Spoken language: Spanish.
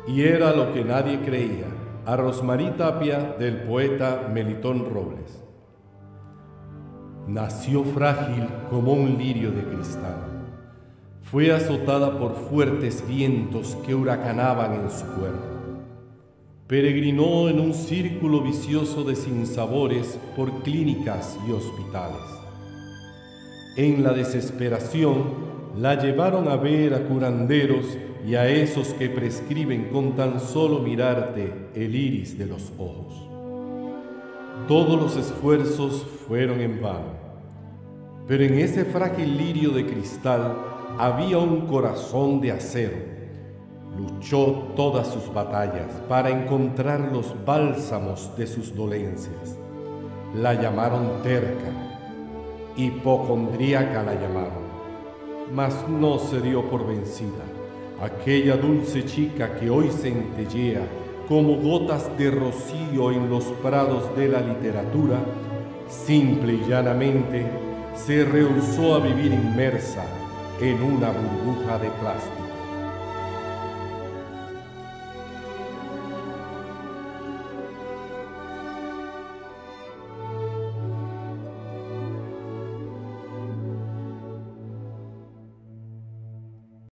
Y era lo que nadie creía, a Rosmarie Tapia del poeta Melitón Robles. Nació frágil como un lirio de cristal. Fue azotada por fuertes vientos que huracanaban en su cuerpo. Peregrinó en un círculo vicioso de sinsabores por clínicas y hospitales. En la desesperación, la llevaron a ver a curanderos y a esos que prescriben con tan solo mirarte el iris de los ojos. Todos los esfuerzos fueron en vano, pero en ese frágil lirio de cristal había un corazón de acero. Luchó todas sus batallas para encontrar los bálsamos de sus dolencias. La llamaron terca, hipocondríaca la llamaron, mas no se dio por vencida. Aquella dulce chica que hoy centellea como gotas de rocío en los prados de la literatura, simple y llanamente se rehusó a vivir inmersa en una burbuja de plástico.